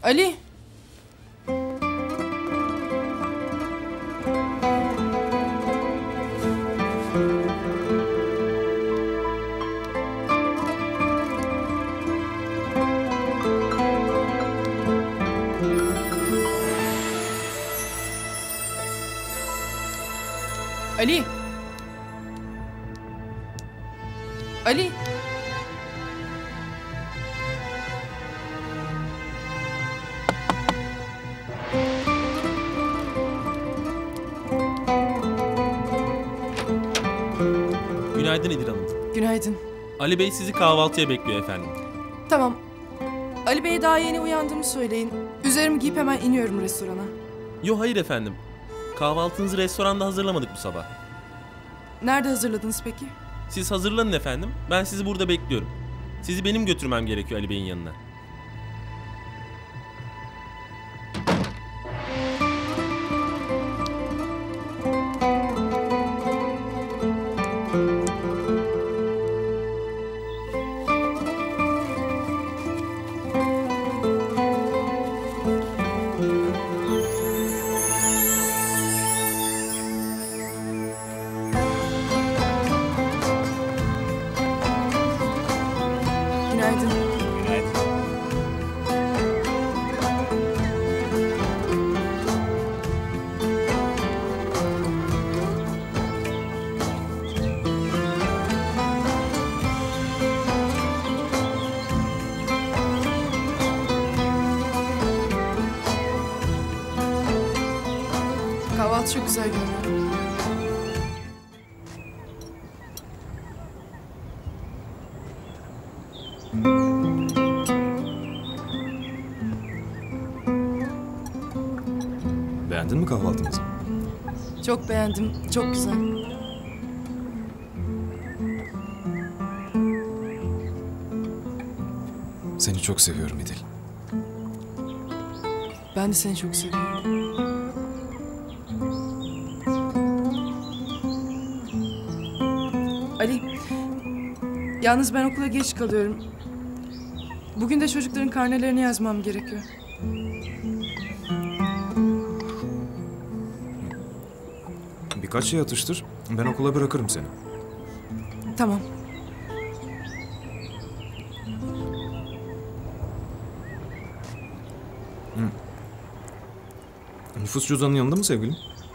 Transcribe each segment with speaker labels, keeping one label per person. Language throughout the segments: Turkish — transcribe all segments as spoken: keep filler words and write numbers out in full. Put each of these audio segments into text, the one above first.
Speaker 1: Ali. Ali. Ali.
Speaker 2: Günaydın İdil Hanım.
Speaker 1: Günaydın.
Speaker 2: Ali Bey sizi kahvaltıya bekliyor efendim.
Speaker 1: Tamam. Ali Bey'e daha yeni uyandığımı söyleyin. Üzerimi giyip hemen iniyorum restorana.
Speaker 2: Yo hayır efendim. Kahvaltınızı restoranda hazırlamadık bu sabah.
Speaker 1: Nerede hazırladınız peki?
Speaker 2: Siz hazırlanın efendim. Ben sizi burada bekliyorum. Sizi benim götürmem gerekiyor Ali Bey'in yanına.
Speaker 1: Günaydın. Kahvaltı çok güzel görünüyor.
Speaker 3: Beğendin mi kahvaltımızı?
Speaker 1: Çok beğendim. Çok güzel.
Speaker 3: Seni çok seviyorum İdil.
Speaker 1: Ben de seni çok seviyorum. Ali, yalnız ben okula geç kalıyorum. Bugün de çocukların karnelerini yazmam gerekiyor.
Speaker 3: Birkaç şey atıştır. Ben okula bırakırım seni.
Speaker 1: Tamam.
Speaker 3: Nüfus cüzdanın yanında mı sevgilim?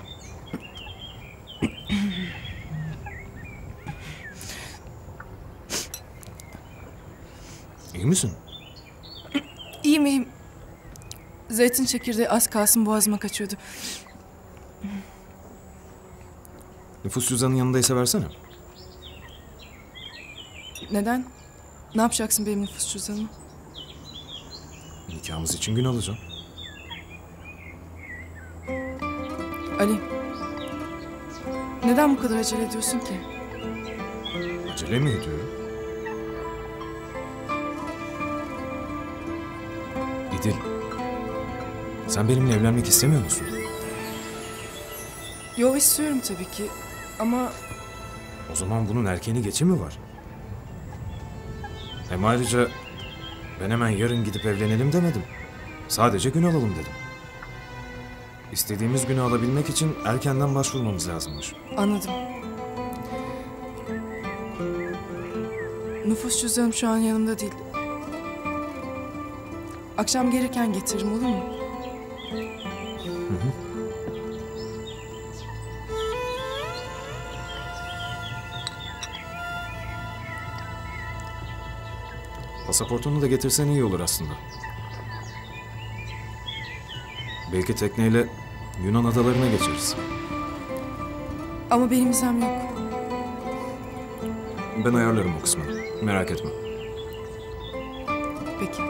Speaker 3: İyi misin?
Speaker 1: İyi miyim? Zeytin çekirdeği az kalsın boğazıma kaçıyordu.
Speaker 3: Nüfus cüzdanın yanındaysa versene.
Speaker 1: Neden? Ne yapacaksın benim nüfus cüzdanımı?
Speaker 3: Nikahımız için gün alacağım.
Speaker 1: Ali, neden bu kadar acele ediyorsun ki?
Speaker 3: Acele mi ediyorum? İdil, sen benimle evlenmek istemiyor musun?
Speaker 1: Yo, istiyorum tabii ki ama...
Speaker 3: O zaman bunun erkeğini geçi mi var? Hem ayrıca ben hemen yarın gidip evlenelim demedim. Sadece gün alalım dedim. İstediğimiz günü alabilmek için erkenden başvurmamız lazımmış.
Speaker 1: Anladım. Nüfus cüzdanım şu an yanımda değil. Akşam gelirken getiririm, olur mu?
Speaker 3: Hı hı. Pasaportunu da getirsen iyi olur aslında. Belki tekneyle Yunan adalarına geçeriz.
Speaker 1: Ama benim vizem yok.
Speaker 3: Ben ayarlarım o kısmını. Merak etme.
Speaker 1: Peki.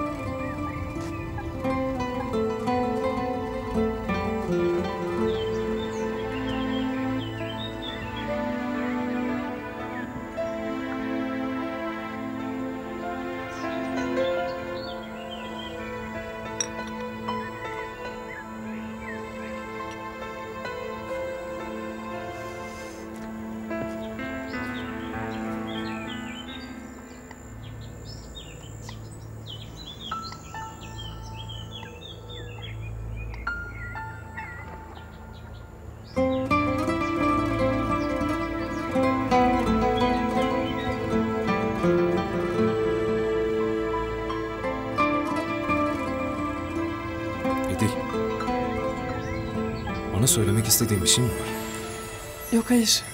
Speaker 3: söylemek istediğim bir şey mi var?
Speaker 1: Yok, hayır.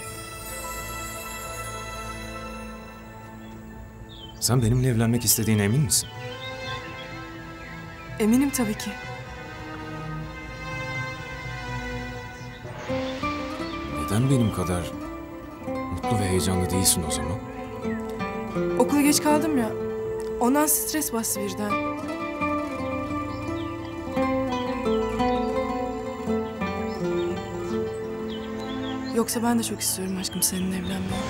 Speaker 3: Sen benimle evlenmek istediğine emin misin?
Speaker 1: Eminim tabii ki.
Speaker 3: Neden benim kadar mutlu ve heyecanlı değilsin o zaman?
Speaker 1: Okula geç kaldım ya. Ondan stres bastı birden. Yoksa ben de çok istiyorum aşkım seninle evlenmeyi.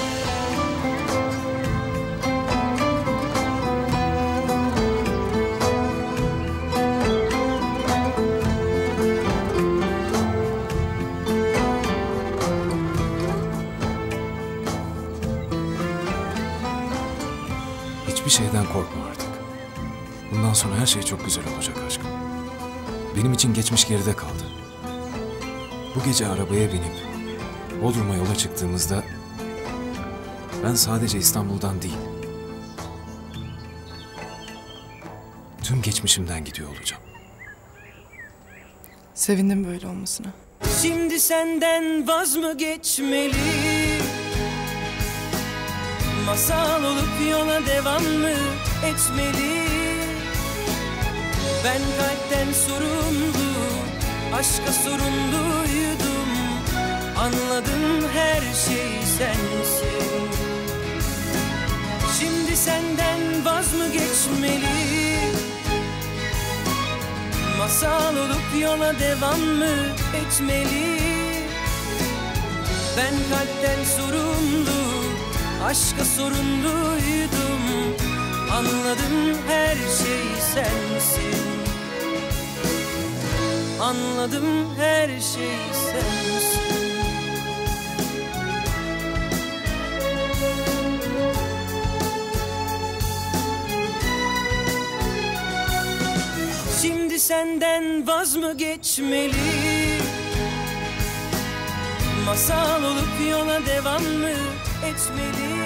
Speaker 3: Hiçbir şeyden korkma artık. Bundan sonra her şey çok güzel olacak aşkım. Benim için geçmiş geride kaldı. Bu gece arabaya binip Bodrum'a yola çıktığımızda ben sadece İstanbul'dan değil, tüm geçmişimden gidiyor olacağım.
Speaker 1: Sevindim böyle olmasına.
Speaker 4: Şimdi senden vaz mı geçmeli? Masal olup yola devam mı etmeli? Ben kalpten sorumlu, aşka sorumluydum. Anladım, her şey sensin. Şimdi senden vaz mı geçmeli? Masal olup yola devam mı etmeli? Ben kalpten sorumlu, aşka sorumluydum. Anladım, her şey sensin. Anladım, her şey sensin. Şimdi senden vaz mı geçmeli? Masal olup yola devam mı etmeli?